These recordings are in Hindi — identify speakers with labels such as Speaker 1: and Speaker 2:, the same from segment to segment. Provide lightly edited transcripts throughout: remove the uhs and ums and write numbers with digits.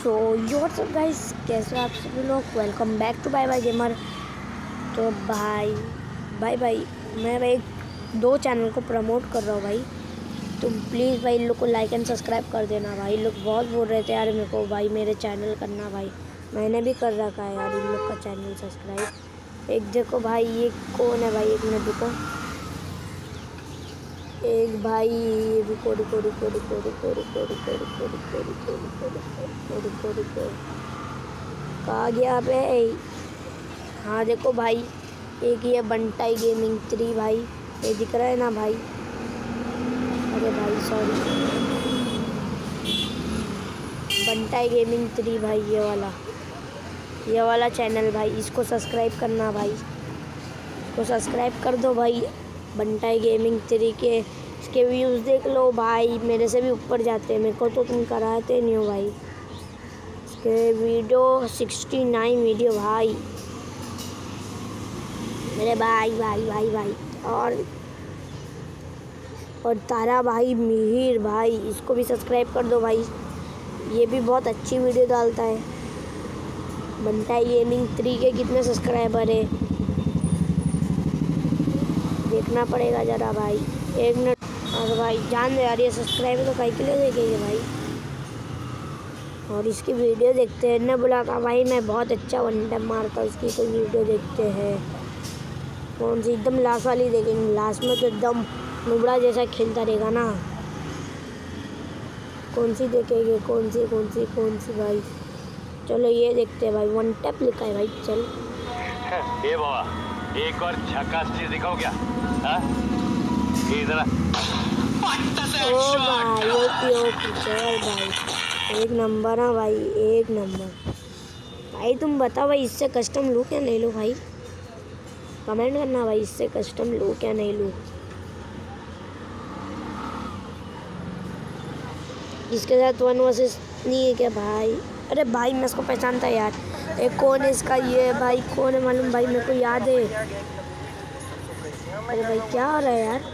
Speaker 1: सो व्हाट्सअप गाइस, कैसे हो आप सभी लोग। Welcome back to bye bye gamer. तो भाई मैं भाई दो चैनल को प्रमोट कर रहा हूँ भाई। तो प्लीज़ भाई इन लोग को लाइक एंड सब्सक्राइब कर देना भाई। लोग बहुत बोल रहे थे यार मेरे को भाई मेरे चैनल करना भाई, मैंने भी कर रखा है यार इन लोग का चैनल सब्सक्राइब। एक देखो भाई ये कौन है भाई, एक मिनट रुको। एक भाई रुको रुको रुको रुको रुको रुको रुको रुको रुको रुको रुको रुको रुको रुको कहाँ गया पे। हाँ देखो भाई, एक ये बंटाई गेमिंग 3 भाई, ये दिख रहा है ना भाई। अरे भाई सॉरी, बंटाई गेमिंग 3 भाई, ये वाला चैनल भाई, इसको सब्सक्राइब करना भाई, इसको सब्सक्राइब कर दो भाई। बंटाई गेमिंग 3 के इसके व्यूज़ देख लो भाई, मेरे से भी ऊपर जाते हैं। मेरे को तो तुम कराते नहीं हो भाई। इसके वीडियो 69 वीडियो भाई मेरे भाई भाई भाई भाई। और तारा भाई मिहिर भाई, इसको भी सब्सक्राइब कर दो भाई, ये भी बहुत अच्छी वीडियो डालता है। बंटाई गेमिंग 3 के कितने सब्सक्राइबर है देखना पड़ेगा ज़रा भाई, एक मिनट। और भाई जान दे यार, ये सब्सक्राइब तो कहीं के लिए देखेंगे भाई। और इसकी वीडियो देखते हैं। ने बोला था भाई मैं बहुत अच्छा वन टैप मारता हूँ, इसकी कोई वीडियो देखते हैं। कौन सी, एकदम लास्ट वाली देखेंगे। लास्ट में तो एकदम नुबड़ा जैसा खेलता रहेगा ना। कौन सी देखेंगे, कौन सी भाई। चलो ये देखते हैं भाई, वन टैप लिखा है भाई। चल
Speaker 2: ये बाबा, एक और झकास चीज दिखाओ क्या? इधर
Speaker 1: ओ भाई ओके चल भाई, एक नंबर है भाई, एक नंबर भाई। तुम बताओ भाई, इससे कस्टम लूँ क्या नहीं लूँ भाई, कमेंट करना भाई, इससे कस्टम लूँ क्या नहीं लूँ। इसके साथ 1 वर्सेस नहीं है क्या भाई? अरे भाई मैं इसको पहचानता यार, एक कौन है इसका, ये भाई कौन है मालूम भाई, मेरे को याद है। अरे भाई क्या हो रहा है यार।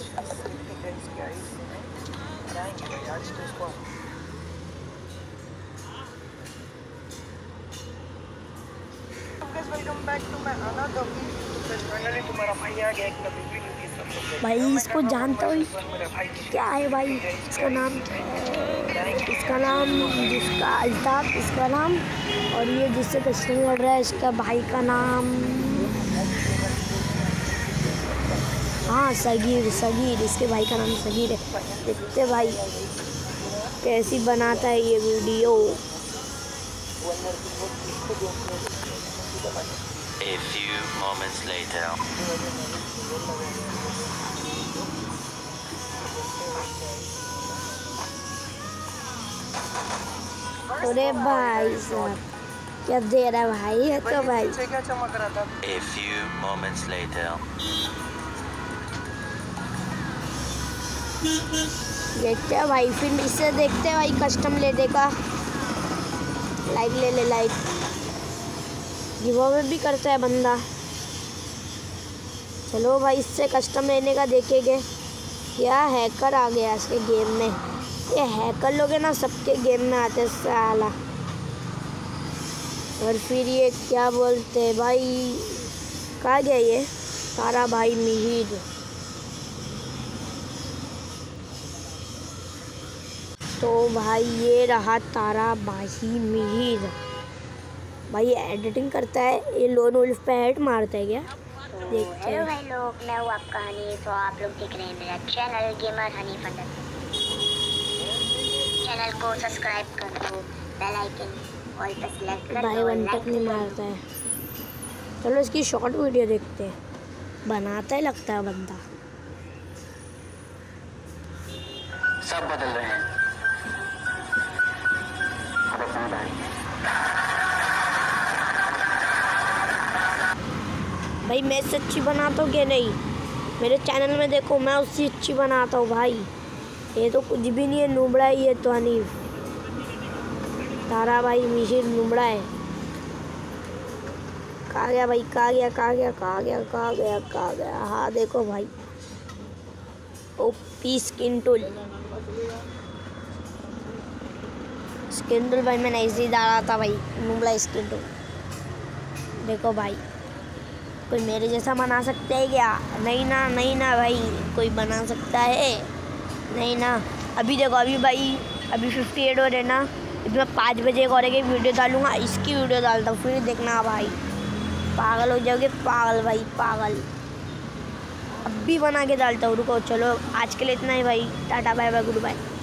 Speaker 1: भाई इसको जानता हूँ, क्या है भाई इसका नाम, इसका नाम जिसका अल्ताफ, इसका नाम। और ये जिससे कस्टम लड़ रहा है इसका भाई का नाम, हाँ सगीर, इसके भाई का नाम सगीर है। देखते भाई कैसी बनाता है ये video.
Speaker 3: A few moments later.
Speaker 1: अरे भाई साहब क्या दे रहा है भाई, है तो भाई।
Speaker 2: क्या चमक रहा था?
Speaker 3: A few moments later.
Speaker 1: देखते हैं भाई, फिर इससे देखते हैं भाई कस्टम ले देगा। लाइक ले लाइक, गिव भी करता है बंदा। चलो भाई इससे कस्टम लेने का देखेंगे। क्या हैकर आ गया इसके गेम में, ये हैकर लोग हैं ना, सबके गेम में आते हैं साला। और फिर ये क्या बोलते हैं भाई, कहाँ गया ये तारा भाई मिहिर। तो भाई ये रहा तारा भाई मिहिर भाई, एडिटिंग करता है। ये लोन वुल्फ पे हेड मारता है क्या, देखते हैं।
Speaker 4: हेलो भाई लोग, मैं हूँ आपका हनी। तो आप लोग देख रहे हैं मेरा channel gamer honey funder. Channel को सब्सक्राइब कर दो, बेल आइकन ऑल पे सेलेक्ट कर दो।
Speaker 1: भाई वन टैप नहीं मारता है। चलो इसकी शॉर्ट वीडियो देखते हैं, बनाता है लगता है बंदा।
Speaker 3: सब बदल रहे हैं।
Speaker 1: भाई मैं इससे अच्छी बनाता हूँ क्या नहीं, मेरे चैनल में देखो मैं उससे अच्छी बनाता हूँ भाई। ये तो कुछ भी नहीं है, नुबड़ा ही है तो हनीफ। तारा भाई मिहिर नुबड़ा है। कहाँ गया भाई, कहाँ गया। हाँ देखो भाई, ओपी स्किन टूल। स्किंडल भाई मैंने ऐसे ही डाला था भाई, नूबला स्किंडल। देखो भाई, कोई मेरे जैसा बना सकता है क्या? नहीं ना, नहीं ना भाई, कोई बना सकता है? नहीं ना। अभी देखो, अभी भाई अभी 58 हो रहे ना, अभी मैं 5 बजे और एक वीडियो डालूंगा, इसकी वीडियो डालता हूँ, फिर देखना भाई, पागल हो जाओगे, पागल भाई पागल। अब भी बना के डालता हूँ, रुको। चलो आज के लिए इतना ही भाई, tata bye bye good bye.